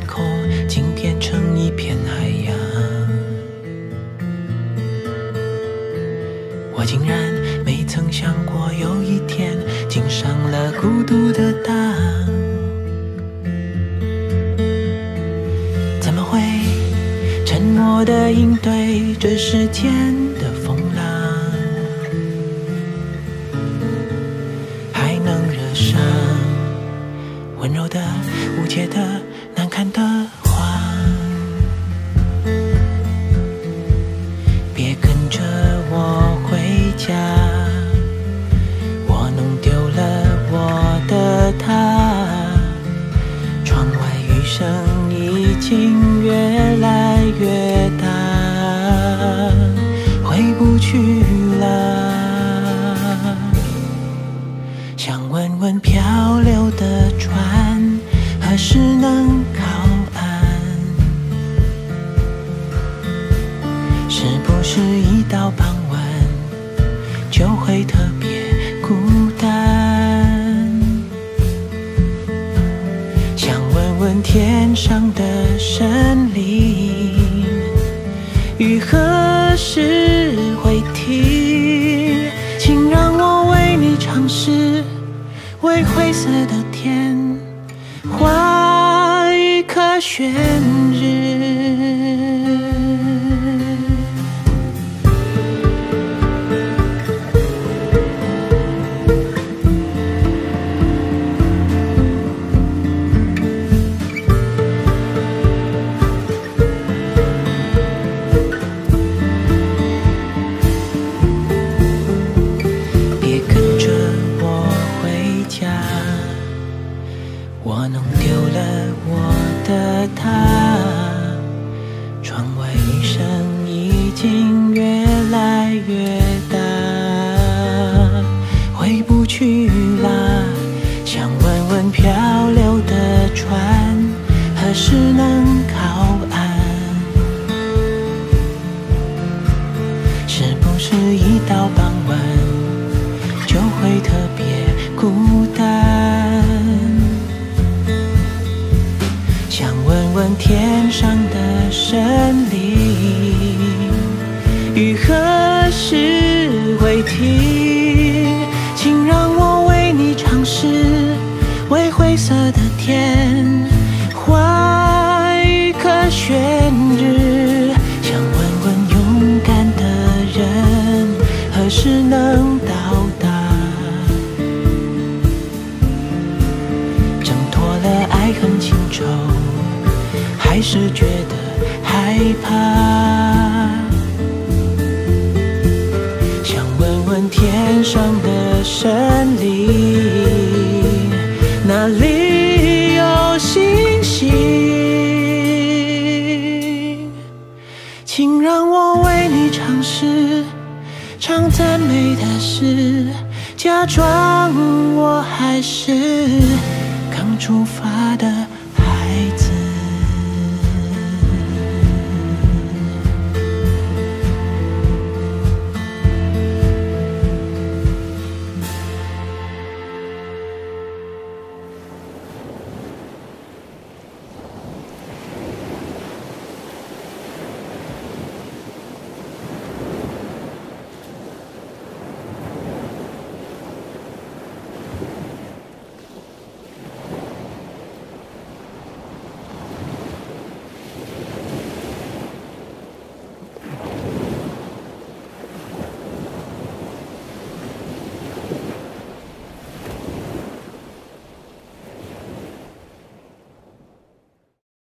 口，竟变成一片海洋。我竟然没曾想过，有一天竟上了孤独的当。怎么会沉默地应对这世间的风浪，还能惹上温柔的、无解的、难看的谎？别跟着我回家，我弄丢了我的他。窗外雨声已经越来越大，回不去了。想问问漂流的船，何时能靠岸？是不是一到傍晚就会特别孤单？想问问天上的神灵，雨何时会停？请让我为你唱诗，为灰色的天画一颗悬日。我弄丢了我的他，窗外雨声已经越来越大，回不去啦。想问问漂流的船，何时能靠岸？是不是一到傍晚就会特别孤单？想问问天上的神灵，雨何时会停？请让我为你唱诗，为灰色的天画一颗悬日。想问问勇敢的人，何时能到达？挣脱了爱恨情仇，还是觉得害怕。想问问天上的神灵，哪里有星星？请让我为你唱诗，唱赞美的诗，假装我还是刚出发的